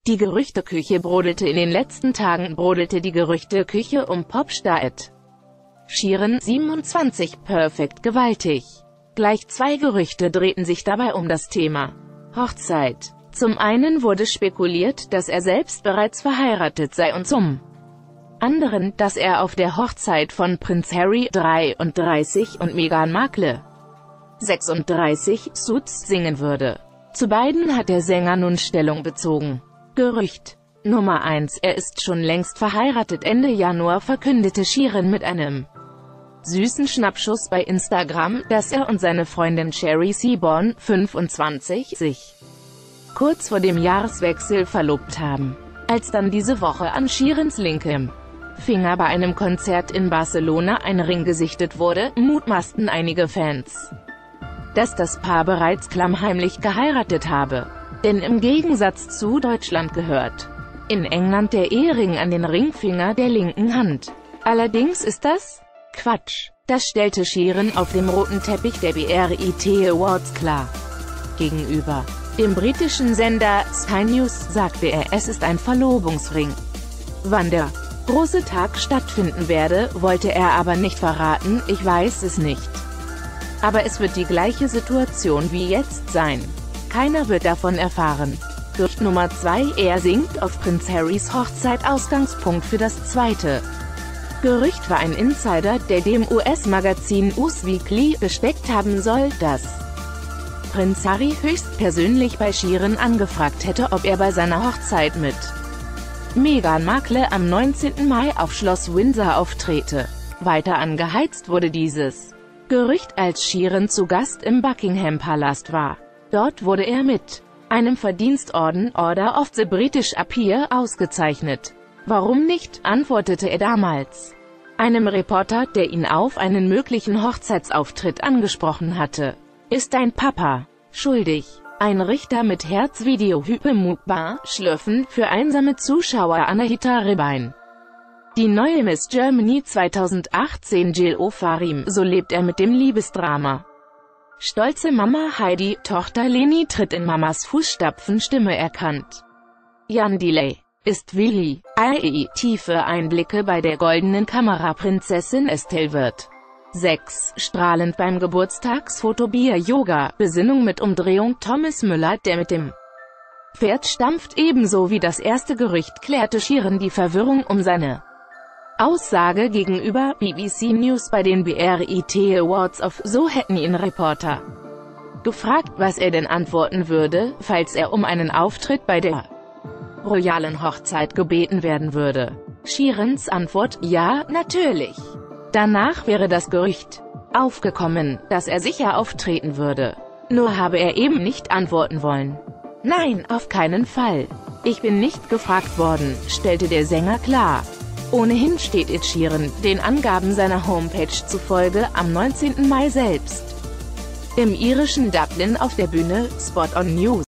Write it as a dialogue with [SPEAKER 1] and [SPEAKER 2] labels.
[SPEAKER 1] Die Gerüchteküche brodelte in den letzten Tagen die Gerüchteküche um Popstar Ed Sheeran, 27, perfekt gewaltig. Gleich zwei Gerüchte drehten sich dabei um das Thema Hochzeit. Zum einen wurde spekuliert, dass er selbst bereits verheiratet sei und zum anderen, dass er auf der Hochzeit von Prinz Harry, 33, und Meghan Markle, 36, Suits singen würde. Zu beiden hat der Sänger nun Stellung bezogen. Gerücht Nummer 1: Er ist schon längst verheiratet. Ende Januar verkündete Sheeran mit einem süßen Schnappschuss bei Instagram, dass er und seine Freundin Sherry Seaborn, 25, sich kurz vor dem Jahreswechsel verlobt haben. Als dann diese Woche an Sheerans linkem Finger bei einem Konzert in Barcelona ein Ring gesichtet wurde, mutmaßten einige Fans, dass das Paar bereits klammheimlich geheiratet habe. Denn im Gegensatz zu Deutschland gehört in England der Ehering an den Ringfinger der linken Hand. Allerdings ist das Quatsch. Das stellte Sheeran auf dem roten Teppich der BRIT Awards klar. Gegenüber dem britischen Sender Sky News sagte er, es ist ein Verlobungsring. Wann der große Tag stattfinden werde, wollte er aber nicht verraten. Ich weiß es nicht. Aber es wird die gleiche Situation wie jetzt sein. Keiner wird davon erfahren. Gerücht Nummer 2: Er singt auf Prinz Harrys Hochzeit. Ausgangspunkt für das zweite Gerücht war ein Insider, der dem US-Magazin Us Weekly gesteckt haben soll, dass Prinz Harry höchstpersönlich bei Sheeran angefragt hätte, ob er bei seiner Hochzeit mit Meghan Markle am 19. Mai auf Schloss Windsor auftrete. Weiter angeheizt wurde dieses Gerücht, als Sheeran zu Gast im Buckingham-Palast war. Dort wurde er mit einem Verdienstorden, Order of the British Empire, ausgezeichnet. Warum nicht, antwortete er damals einem Reporter, der ihn auf einen möglichen Hochzeitsauftritt angesprochen hatte. Ist dein Papa schuldig? Ein Richter mit Herzvideo. Hypemukbar, Schlürfen, für einsame Zuschauer. Anahita Rebein. Die neue Miss Germany 2018 Jill Ofarim, so lebt er mit dem Liebesdrama. Stolze Mama Heidi, Tochter Leni tritt in Mamas Fußstapfen. Stimme erkannt. Jan Delay. Ist Willi. Tiefe Einblicke bei der goldenen Kamera. Prinzessin Estelle wird 6. Strahlend beim Geburtstagsfoto. Bier Yoga, Besinnung mit Umdrehung. Thomas Müller, der mit dem Pferd stampft. Ebenso wie das erste Gerücht klärte Sheeran die Verwirrung um seine Aussage gegenüber BBC News bei den BRIT Awards auf. So hätten ihn Reporter gefragt, was er denn antworten würde, falls er um einen Auftritt bei der royalen Hochzeit gebeten werden würde. Sheerans Antwort: Ja, natürlich. Danach wäre das Gerücht aufgekommen, dass er sicher auftreten würde. Nur habe er eben nicht antworten wollen. Nein, auf keinen Fall. Ich bin nicht gefragt worden, stellte der Sänger klar. Ohnehin steht Ed Sheeran, den Angaben seiner Homepage zufolge, am 19. Mai selbst im irischen Dublin auf der Bühne. Spot on News.